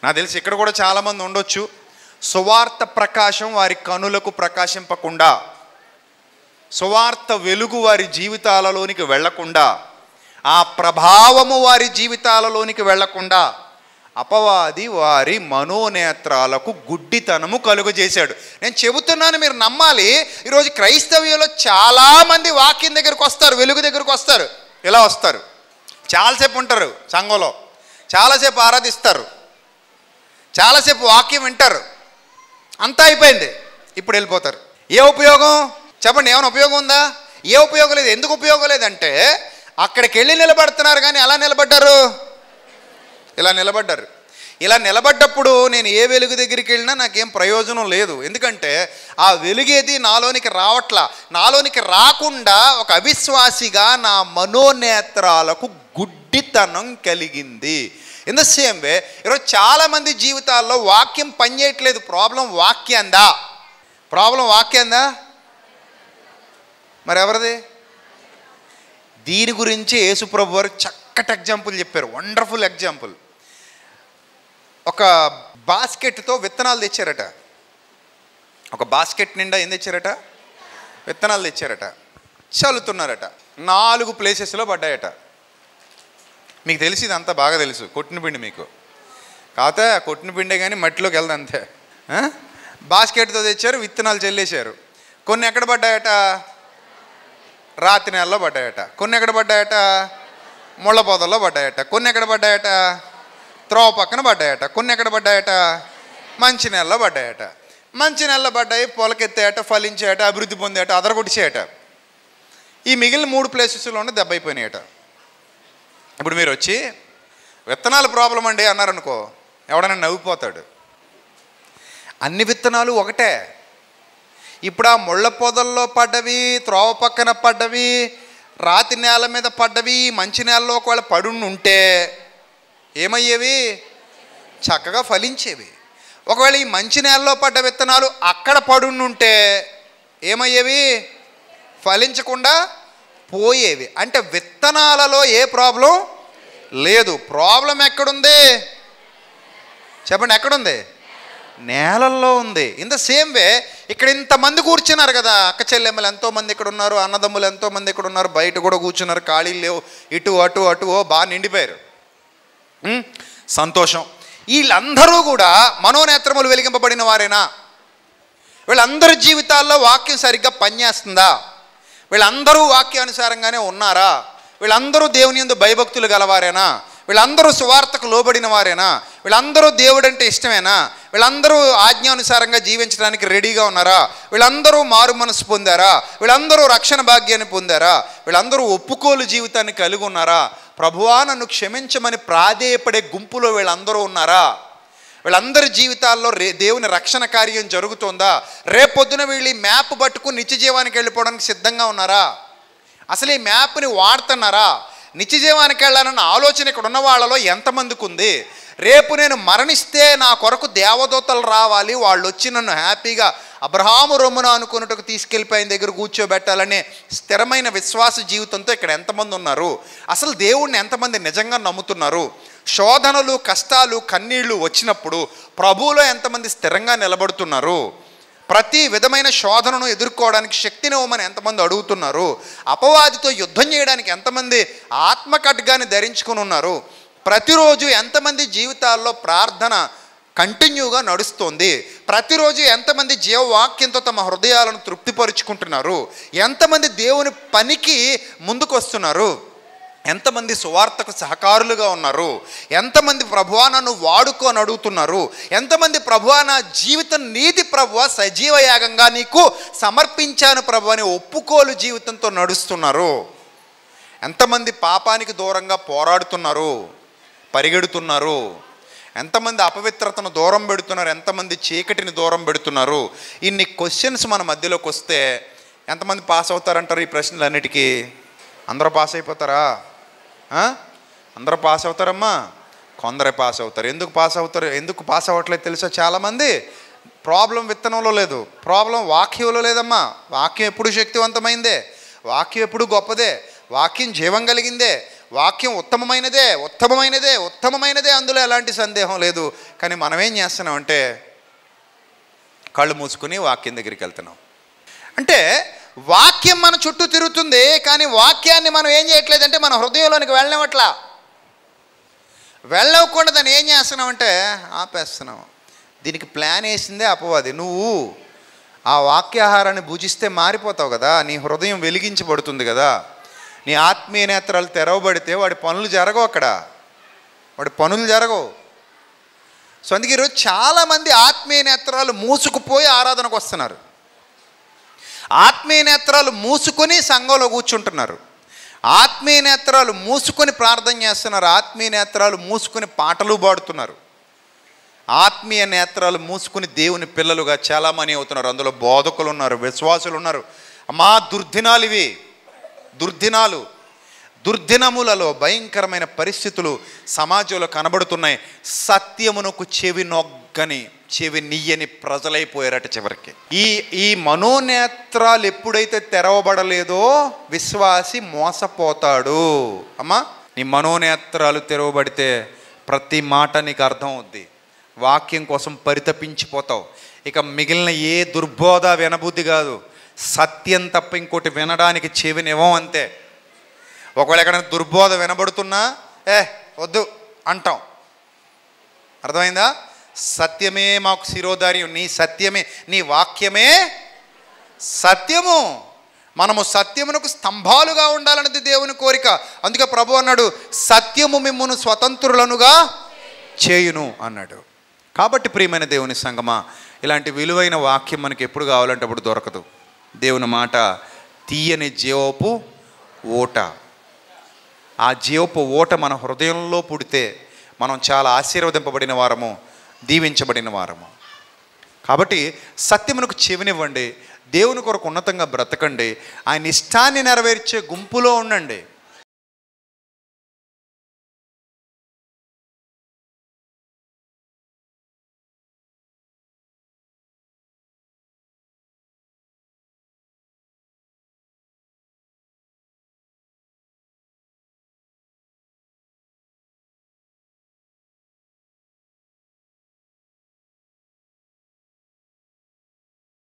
నాకు తెలిసి ఇక్కడ కూడా చాలామంది ఉండొచ్చు. సువార్త ప్రకాశం వారి కనులకు ప్రకాశింపకుండా, సువార్త వెలుగు వారి జీవితాలలోనికి వెళ్లకుండా, ఆ ప్రభావము వారి జీవితాలలోనికి వెళ్లకుండా అపవాది వారి మనోనేత్రాలకు గుడ్డితనము కలుగజేశాడు. నేను చెబుతున్నాను, మీరు నమ్మాలి. ఈరోజు క్రైస్తవ్యంలో చాలామంది వాక్యం దగ్గరికి వస్తారు, వెలుగు దగ్గరికి వస్తారు. ఇలా వస్తారు, చాలాసేపు ఉంటారు సంఘంలో, చాలాసేపు ఆరాధిస్తారు, చాలాసేపు వాక్యం వింటారు, అంతా అయిపోయింది, ఇప్పుడు వెళ్ళిపోతారు. ఏ ఉపయోగం చెప్పండి? ఏమైనా ఉపయోగం ఉందా? ఏ ఉపయోగం లేదు. ఎందుకు ఉపయోగం లేదంటే అక్కడికి వెళ్ళి నిలబడుతున్నారు, కానీ ఎలా నిలబడ్డారు? ఇలా నిలబడ్డారు. ఇలా నిలబడ్డప్పుడు నేను ఏ వెలుగు దగ్గరికి వెళ్ళినా నాకేం ప్రయోజనం లేదు. ఎందుకంటే ఆ వెలుగేది నాలోనికి రావట్లా. నాలోనికి రాకుండా ఒక అవిశ్వాసిగా నా మనోనేత్రాలకు గుడ్డితనం కలిగింది. ఇన్ ద సేమ్ వే ఈరోజు చాలామంది జీవితాల్లో వాక్యం పనిచేయట్లేదు. ప్రాబ్లం వాక్యందా? ప్రాబ్లం వాక్యందా? మరి ఎవరిది? దీని గురించి యేసుప్రభు వారు చక్కటి ఎగ్జాంపుల్ చెప్పారు, వండర్ఫుల్ ఎగ్జాంపుల్. ఒక బాస్కెట్తో విత్తనాలు తెచ్చారట. ఒక బాస్కెట్ నిండా ఏం తెచ్చారట? విత్తనాలు తెచ్చారట. చల్లుతున్నారట. 4 ప్లేసెస్లో పడ్డాయట. మీకు తెలిసి ఇదంతా బాగా తెలుసు, కొట్టిన పిండి మీకు. కాకపోతే కొట్టిన పిండే కానీ మట్టిలోకి వెళ్దా అంతే. బాస్కెట్తో తెచ్చారు, విత్తనాలు చల్లేశారు. కొన్ని ఎక్కడ పడ్డాయట? రాతి నెలలో పడ్డాయట. కొన్ని ఎక్కడ పడ్డాయట? ముళ్ళ పొదల్లో పడ్డాయట. కొన్ని ఎక్కడ పడ్డాయట? త్రోవ పక్కన పడ్డాయట. కొన్ని ఎక్కడ పడ్డాయట? మంచి నెలలో పడ్డాయట. మంచి నెలలో పడ్డాయి, పొలకెత్తాయట, ఫలించాయట, అభివృద్ధి పొందాయట, అదరగొట్టిచేయట. ఈ మిగిలిన 3 ప్లేసెస్లోనే దెబ్బ అయిపోయినాయట. ఇప్పుడు మీరు వచ్చి విత్తనాలు ప్రాబ్లం అండి అన్నారనుకో, ఎవడైనా నవ్విపోతాడు. అన్ని విత్తనాలు ఒకటే. ఇప్పుడు ఆ ముళ్ళ పొదల్లో పడ్డవి, త్రోవ పక్కన పడ్డవి, రాతి నేల మీద పడ్డవి, మంచి నేలలో ఒకవేళ పడుంటే ఏమయ్యేవి? చక్కగా ఫలించేవి. ఒకవేళ ఈ మంచి నేలలో పడ్డ విత్తనాలు అక్కడ పడుంటే ఏమయ్యేవి? ఫలించకుండా పోయేవి. అంటే విత్తనాలలో ఏ ప్రాబ్లం లేదు. ప్రాబ్లం ఎక్కడుంది చెప్పండి? ఎక్కడుంది? నేలల్లో ఉంది. ఇన్ ద సేమ్ వే ఇక్కడ ఇంతమంది కూర్చున్నారు కదా, అక్క చెల్లెమ్మలు ఎంతోమంది ఇక్కడ ఉన్నారు, అన్నదమ్ములు ఎంతోమంది ఇక్కడ ఉన్నారు, బయట కూడా కూర్చున్నారు, ఖాళీలు లేవు, ఇటు అటు అటు బాగా నిండిపోయారు. సంతోషం. వీళ్ళందరూ కూడా మనోనేత్రములు వెలిగింపబడిన వారేనా? వీళ్ళందరి జీవితాల్లో వాక్యం సరిగ్గా పనిచేస్తుందా? వీళ్ళందరూ వాక్యానుసారంగానే ఉన్నారా? వీళ్ళందరూ దేవుని యందు భయభక్తులు గలవారేనా? వీళ్ళందరూ సువార్తకు లోబడిన వారేనా? వీళ్ళందరూ దేవుడు అంటే ఇష్టమేనా? వీళ్ళందరూ ఆజ్ఞానుసారంగా జీవించడానికి రెడీగా ఉన్నారా? వీళ్ళందరూ మారు మనసు పొందారా? వీళ్ళందరూ రక్షణ భాగ్యాన్ని పొందారా? వీళ్ళందరూ ఒప్పుకోలు జీవితాన్ని కలిగి ఉన్నారా? ప్రభువా నన్ను క్షమించమని ప్రాధేయపడే గుంపులో వీళ్ళందరూ ఉన్నారా? వీళ్ళందరి జీవితాల్లో దేవుని రక్షణ కార్యం జరుగుతుందా? రేపొద్దున వీళ్ళు ఈ మ్యాప్ పట్టుకుని నిత్య జీవానికి వెళ్ళిపోవడానికి సిద్ధంగా ఉన్నారా? అసలు ఈ మ్యాప్ని వాడుతున్నారా? నిత్య జీవానికి వెళ్ళాలన్న ఆలోచన ఇక్కడ ఉన్న వాళ్ళలో ఎంతమందికి ఉంది? రేపు నేను మరణిస్తే నా కొరకు దేవదూతలు రావాలి, వాళ్ళు వచ్చి నన్ను హ్యాపీగా అబ్రహాము రొమ్మున అనుకున్నట్టుకు తీసుకెళ్ళిపోయిన దగ్గర కూర్చోబెట్టాలనే స్థిరమైన విశ్వాస జీవితంతో ఇక్కడ ఎంతమంది ఉన్నారు? అసలు దేవుణ్ణి ఎంతమంది నిజంగా నమ్ముతున్నారు? శోధనలు, కష్టాలు, కన్నీళ్లు వచ్చినప్పుడు ప్రభువులో ఎంతమంది స్థిరంగా నిలబడుతున్నారు? ప్రతి విధమైన శోధనను ఎదుర్కోవడానికి శక్తినివ్వమని ఎంతమంది అడుగుతున్నారు? అపవాదితో యుద్ధం చేయడానికి ఎంతమంది ఆత్మకడ్గాన్ని ధరించుకుని ఉన్నారు? ప్రతిరోజు ఎంతమంది జీవితాల్లో ప్రార్థన కంటిన్యూగా నడుస్తుంది? ప్రతిరోజు ఎంతమంది జీవవాక్యంతో తమ హృదయాలను తృప్తిపరుచుకుంటున్నారు? ఎంతమంది దేవుని పనికి ముందుకు వస్తున్నారు? ఎంతమంది సువార్తకు సహకారులుగా ఉన్నారు? ఎంతమంది ప్రభువా నన్ను వాడుకొని అడుగుతున్నారు? ఎంతమంది ప్రభువా నా జీవితం నీది ప్రభువా, సజీవ యాగంగా నీకు సమర్పించాను ప్రభు అని ఒప్పుకోలు జీవితంతో నడుస్తున్నారు? ఎంతమంది పాపానికి దూరంగా పోరాడుతున్నారు, పరిగెడుతున్నారు? ఎంతమంది అపవిత్రతను దూరం పెడుతున్నారు? ఎంతమంది చీకటిని దూరం పెడుతున్నారు? ఇన్ని క్వశ్చన్స్ మన మధ్యలోకి వస్తే ఎంతమంది పాస్ అవుతారంటారు ఈ ప్రశ్నలన్నిటికీ? అందరూ పాస్ అయిపోతారా? అందరూ పాస్ అవుతారమ్మా? కొందరే పాస్ అవుతారు. ఎందుకు పాస్ అవుతారు? ఎందుకు పాస్ అవ్వట్లేదు తెలుసా? చాలామంది ప్రాబ్లం విత్తనంలో లేదు, ప్రాబ్లం వాక్యంలో లేదమ్మా. వాక్యం ఎప్పుడు శక్తివంతమైందే, వాక్యం ఎప్పుడు గొప్పదే, వాక్యం జీవం కలిగిందే, వాక్యం ఉత్తమమైనదే ఉత్తమమైనదే ఉత్తమమైనదే, అందులో ఎలాంటి సందేహం లేదు. కానీ మనం ఏం చేస్తున్నామంటే కళ్ళు మూసుకుని వాక్యం దగ్గరికి వెళ్తున్నాం. అంటే వాక్యం మన చుట్టూ తిరుగుతుంది, కానీ వాక్యాన్ని మనం ఏం చేయట్లేదంటే మన హృదయంలోనికి వెళ్ళనివ్వట్లా. వెళ్ళకుండా దాన్ని ఏం చేస్తున్నామంటే ఆపేస్తున్నాం. దీనికి ప్లాన్ వేసిందే అపవాది. నువ్వు ఆ వాక్యాహారాన్ని భుజిస్తే మారిపోతావు కదా, నీ హృదయం వెలిగించబడుతుంది కదా, నీ ఆత్మీయ నేత్రాలు తెరవబడితే వాడి పనులు జరగవు, అక్కడ వాడి పనులు జరగవు. సో అందుకే ఈరోజు చాలామంది ఆత్మీయ నేత్రాలు మూసుకుపోయి ఆరాధనకు వస్తున్నారు, ఆత్మీయ నేత్రాలు మూసుకొని సంఘంలో కూర్చుంటున్నారు, ఆత్మీయ నేత్రాలు మూసుకొని ప్రార్థన చేస్తున్నారు, ఆత్మీయ నేత్రాలు మూసుకొని పాటలు పాడుతున్నారు, ఆత్మీయ నేత్రాలు మూసుకుని దేవుని పిల్లలుగా చాలామంది అవుతున్నారు. అందులో బోధకులు ఉన్నారు, విశ్వాసులు ఉన్నారు. అమ్మా దుర్దినాలు ఇవి, దుర్దినాలు. దుర్దినములలో భయంకరమైన పరిస్థితులు సమాజంలో కనబడుతున్నాయి. సత్యమునకు చెవి నొగ్గని చెవి నియ్యని ప్రజలైపోయారట చివరికి. ఈ మనోనేత్రాలు ఎప్పుడైతే తెరవబడలేదో విశ్వాసి మోసపోతాడు. అమ్మా నీ మనోనేత్రాలు తెరవబడితే ప్రతి మాట నీకు అర్థం అవుద్ది, వాక్యం కోసం పరితపించిపోతావు. ఇక మిగిలిన ఏ దుర్బోధ వినబుద్ధి కాదు, సత్యం తప్ప ఇంకోటి వినడానికి చెవినివ్వం అంతే. ఒకవేళ ఎక్కడైనా దుర్బోధ వినబడుతున్నా వద్దు అంటాం. అర్థమైందా? సత్యమే మాకు శిరోధార్యం, నీ సత్యమే, నీ వాక్యమే సత్యము. మనము సత్యమునకు స్తంభాలుగా ఉండాలన్నది దేవుని కోరిక. అందుకే ప్రభు అన్నాడు, సత్యము మిమ్మును స్వతంత్రులనుగా చేయును అన్నాడు. కాబట్టి ప్రియమైన దేవుని సంగమా, ఇలాంటి విలువైన వాక్యం మనకి ఎప్పుడు కావాలంటే అప్పుడు దొరకదు. దేవుని మాట తీయని జీవపు ఓట. ఆ జీవపు ఓట మన హృదయంలో పుడితే మనం చాలా ఆశీర్వదింపబడిన వారము, దీవించబడిన వారము. కాబట్టి సత్యమునకు చెవినివ్వండి, దేవుని కొరకు ఉన్నతంగా బ్రతకండి, ఆయన ఇష్టాన్ని నెరవేర్చే గుంపులో ఉండండి.